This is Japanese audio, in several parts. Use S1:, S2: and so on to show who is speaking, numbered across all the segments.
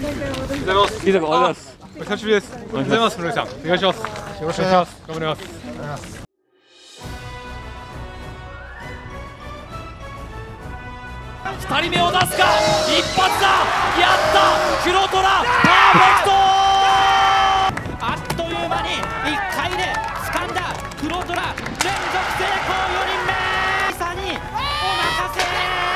S1: ございます。
S2: リーザ君おはようございます。
S1: お久しぶりです。おはようございます。室井さん、お願いします。よろしくお願いします。頑張ります。
S3: 2人目を出すか、一発だ、やった、黒虎、パーフェクト。あっという間に1回で掴んだ黒虎、連続成功、4人目、イサにお任せ。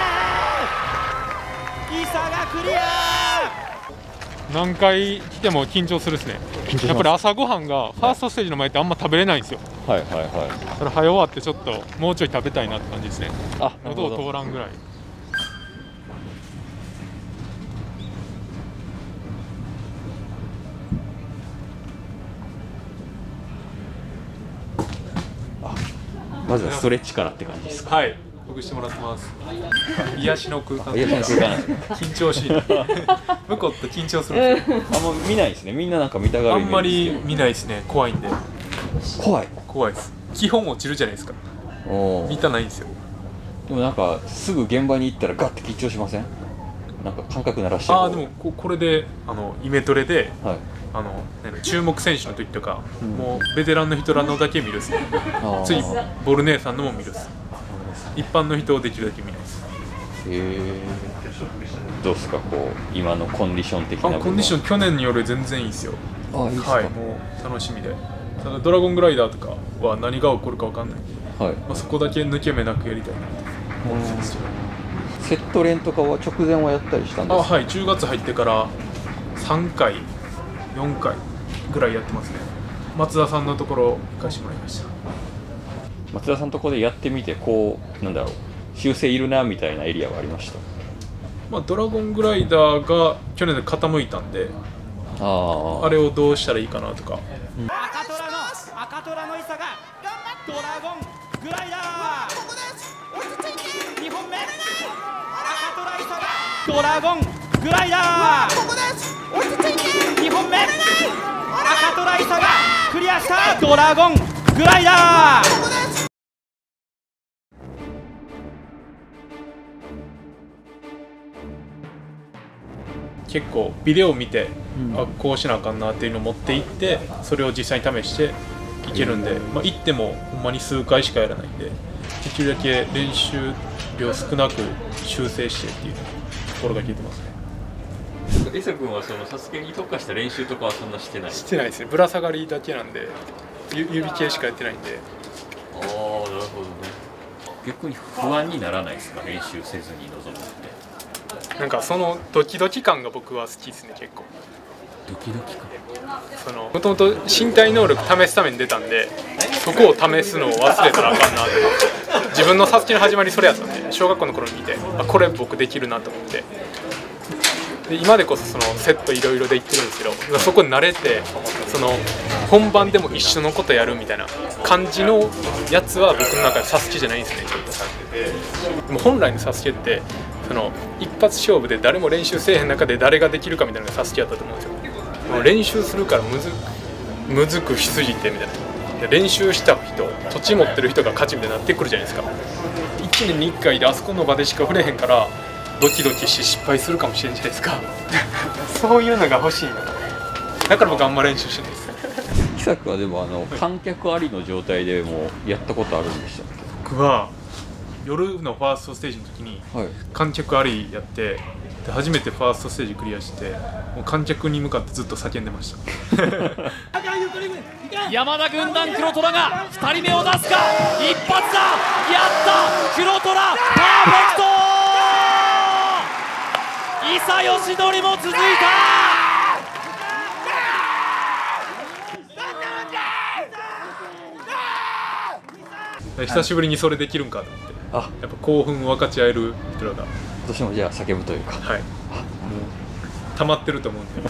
S3: イサがクリア。
S1: 何回来ても緊張するですね。やっぱり朝ごはんがファーストステージの前ってあんま食べれないんですよ。
S2: はいはいはい。
S1: それ早終わってちょっともうちょい食べたいなって感じですね。
S2: あ、なるほ
S1: 喉を
S2: ど。
S1: 通らんぐらい。
S2: まずはストレッチからって感じですか。
S1: はい、ほぐしてもらってます。癒しの空間。
S2: いや、その空間なんですね。
S1: 緊張しい。向こうって緊張するんですよ。
S2: あんま見ないですね。みんななんか見たが
S1: あ
S2: るイメ
S1: んまり
S2: ージですけど。
S1: 見ないですね。怖いんで。
S2: 怖い。
S1: 怖いです。基本落ちるじゃないですか。
S2: お
S1: 見たないんですよ。
S2: でもなんかすぐ現場に行ったらガッて緊張しません？なんか感覚鳴らしてる。
S1: ああ、でもこれでイメトレで
S2: はい。
S1: 注目選手の時とか、もうベテランの人らのだけ見るっすね。
S2: あー
S1: 次ボルネーさんのも見るっす。一般の人をできるだけ見ないです。
S2: どうですか、こう今のコンディション的な部分は。
S1: コンディション去年により全然いいですよ。
S2: あ、いいですか。
S1: はい、もう楽しみで。ただドラゴングライダーとかは何が起こるかわかんないんで、
S2: はい。
S1: そこだけ抜け目なくやりたいなと思ってますよ。
S2: セット練とかは直前はやったりしたんですか？
S1: はい、10月入ってから3回4回ぐらいやってますね。松田さんのところ行かしてもらいました。
S2: 松田さんのところでやってみて、こうなんだろう、修正いるなみたいなエリアはありました？
S1: ドラゴングライダーが去年で傾いたんで、あれをどうしたらいいかなとか。
S3: 赤虎のイサがドラゴングライダー。2本目、赤虎イサがドラゴングライダー。2本目、赤虎イサがクリアしたドラゴングライダー。
S1: 結構ビデオを見て、こうしなあかんなっていうのを持っていって、それを実際に試していけるんで、行ってもほんまに数回しかやらないんで、できるだけ練習量少なく修正してっていう心がけてますね。
S2: リサ君はそのサスケに特化した練習とかはそんなしてない？
S1: してないですね。ぶら下がりだけなんで、指系しかやってないんで。
S2: ああ、なるほどね。逆に不安にならないですか、練習せずに臨むって。
S1: なんかそのドキドキ感が僕は好きですね。結構
S2: ドキドキ感。
S1: もともと身体能力試すために出たんで、そこを試すのを忘れたらあかんなって。自分のサスケの始まりそれやったんで、小学校の頃に見て、これ僕できるなと思って、で今でこそそのセットいろいろで言ってるんですけど、そこに慣れて、その本番でも一緒のことやるみたいな感じのやつは僕の中でサスケじゃないんですね。ちょっとでも本来のサスケってその一発勝負で誰も練習せえへん中で誰ができるかみたいなのがサスケやったと思うんですよ。もう練習するからむずくしすぎてみたいな。練習した人、土地持ってる人が勝ちみたいになってくるじゃないですか。1年に1回であそこの場でしか触れへんからドキドキして失敗するかもしれんじゃないですか。そういうのが欲しいな。だから僕あんま練習してないです。
S2: キサ君はでも観客ありの状態でもやったことあるんでしたっけ？
S1: 僕は夜のファーストステージの時に観客ありやって、で初めてファーストステージクリアして、もう観客に向かってずっと叫んでました。
S3: 山田軍団黒虎が2人目を出すか、一発だ、やった黒虎、パーフェクト。伊佐義則も続いた。
S1: 久しぶりにそれできるんかと思って、やっぱ興奮を分かち合える人らが
S2: 今年もじゃあ叫ぶというか、
S1: はい、溜まってると思うんで。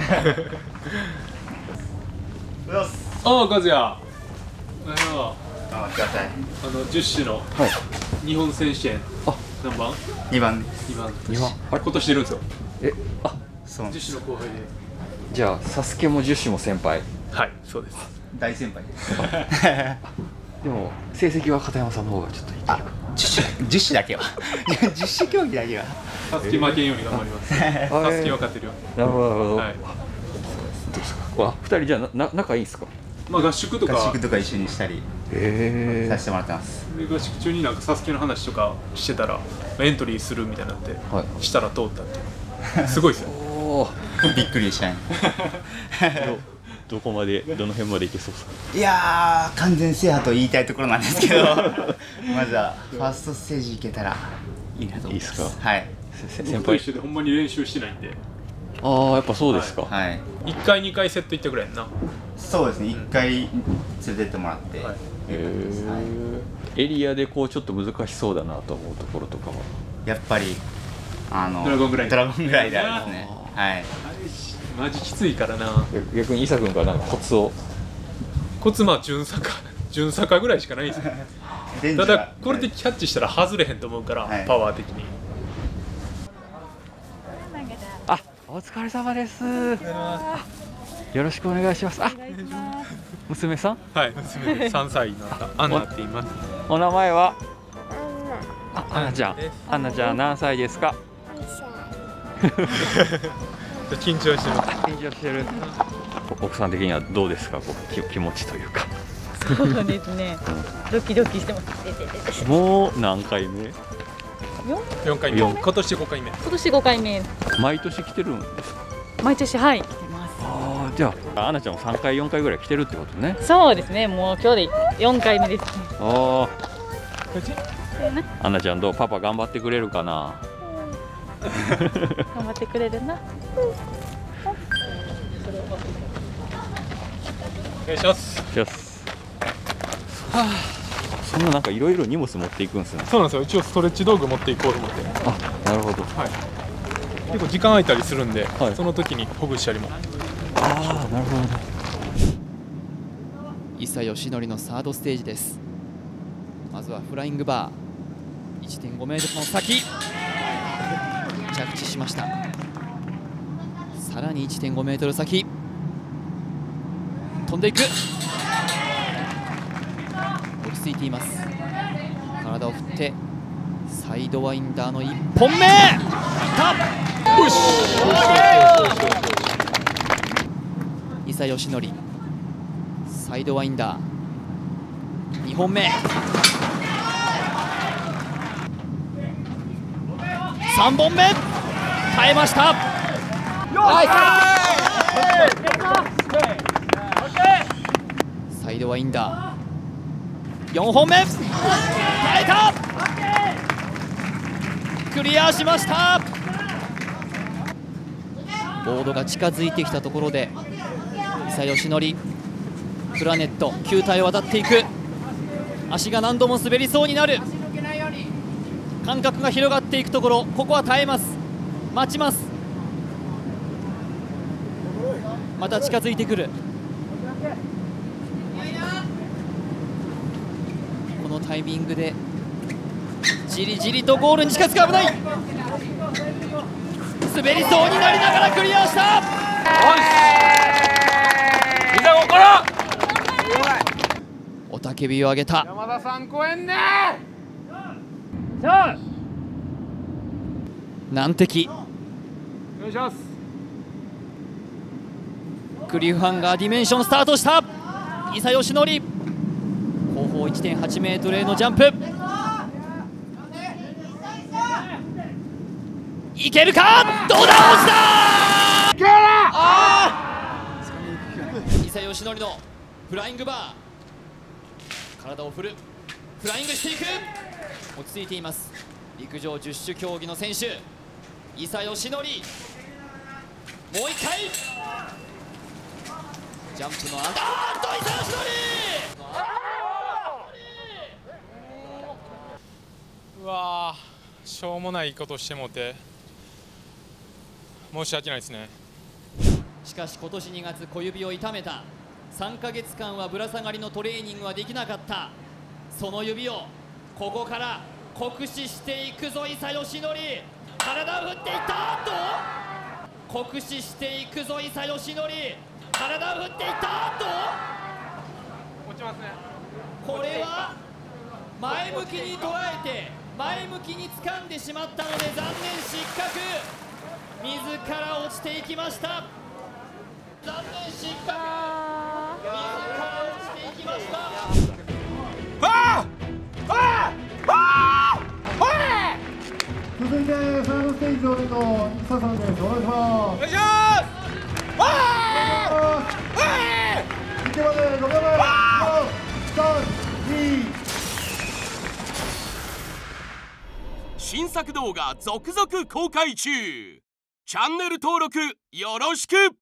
S1: ああ、和也。10種の日本選手権、何番？2番です。2番。今年出るんですよ。
S2: そうなんです。
S1: 10種の後輩で。
S2: じゃあサスケも10種も先輩？
S1: はい、そうです。
S4: 大先輩です。
S2: でも成績は片山さんの方がちょっといいか。
S4: 実施だけは実施競技だけは
S1: サスケ負けんように頑張りますサスケ分かってるよ
S2: なるほどなるほど、
S1: はい
S2: 2人じゃあ仲いいんですか？
S1: まあ合宿とか
S4: 合宿とか一緒にしたりさせてもらってます。
S1: で合宿中になんかサスケの話とかしてたらエントリーするみたいになって、
S2: はい、
S1: したら通ったってすごいですよ
S4: びっくりでしたね
S2: どこまでどの辺までいけそうですか？
S4: いやー完全制覇と言いたいところなんですけどまずはファーストステージいけたらいいなと思います。
S2: いいですか？
S4: はい。
S1: 先輩一緒でほんまに練習してないんで。
S2: ああやっぱそうですか。
S4: はい。
S1: 1回2回セット行ったぐらいやんな。
S4: そうですね。1回連れてってもらって。
S2: エリアでこうちょっと難しそうだなと思うところとかは。
S4: やっぱり
S1: ドラゴングライダー。
S4: ドラゴングライダーですね。はい。
S1: マジきついからな。
S2: 逆に伊佐君からなんかコツを。
S1: コツまあ順坂ぐらいしかないですよ。ただこれでキャッチしたら外れへんと思うから、パワー的に。
S2: あ、お疲れ様です。よろしくお願いします。あ、娘さん？
S1: はい、娘で3歳のアンナって言います。
S2: お名前は？アンナちゃん。アンナちゃん何歳ですか？
S1: 緊張してます。
S2: 緊張してる。奥さん的にはどうですか？こう気持ちというか。
S5: そうですね。ドキドキしてます。
S2: もう何回目
S1: ？4回目。今年5回目。
S5: 今年5回目。
S2: 毎年来てるんですか？
S5: 毎年はい来てます。
S2: ああ、じゃあアンナちゃんも3回4回ぐらい来てるってことね。
S5: そうですね。もう今日で4回目です。
S2: ああ。アンナちゃんどう？パパ頑張ってくれるかな？
S5: 頑張ってくれるな。
S1: お願いします。
S2: はあ、そんななんかいろいろ荷物持っていくんですね。
S1: そうなんですよ。一応ストレッチ道具持っていこうと思って。
S2: あ、なるほど。
S1: はい。結構時間空いたりするんで、
S2: はい、
S1: その時にほぐしたりも。
S2: ああ、なるほど。
S3: 伊佐義則のサードステージです。まずはフライングバー 1.5 メートルの先着地しました。さらに 1.5 メートル先飛んでいく。落ち着いています。体を振ってサイドワインダーの1本目いった。伊佐義則サイドワインダー2本目3本目耐えました。サイドワインダー4本目耐えた。クリアしました。ボードが近づいてきたところで伊佐義則プラネット球体を渡っていく。足が何度も滑りそうになる。間隔が広がっていくところ、ここは耐えます。待ちます。また近づいてくる。このタイミングでじりじりとゴールに近づく。危ない。滑りそうになりながらクリアした。雄たけびを上げた。
S1: 山田さん超えんね
S3: 難敵。
S1: お願いします。
S3: クリフハンガーディメンションスタートした。伊佐義則後方 1.8 メートルへのジャンプいけるか。どうだ。落ちた。伊佐義則のフライングバー体を振る。フライングしていく。落ち着いています。陸上十種競技の選手伊佐義則。もう一回ジャンプの伊佐義則。
S1: うわー、しょうもないことしてもうて申し訳ないですね。
S3: しかし今年2月小指を痛めた。3ヶ月間はぶら下がりのトレーニングはできなかった。その指をここから酷使していくぞ伊佐義則。体を振っていった。酷使していくぞ伊佐義則。体を振っていった。
S1: 落ちますね。
S3: これは前向きに捉えて前向きに掴んでしまったので残念失格。自ら落ちていきました。残念失格。自ら落ちていきました。
S6: 続いてサードステージ上でのイサさんです。お願いします。お願いします。いけまで5秒前。4、3、2。
S7: 新作動画続々公開中。チャンネル登録よろしく。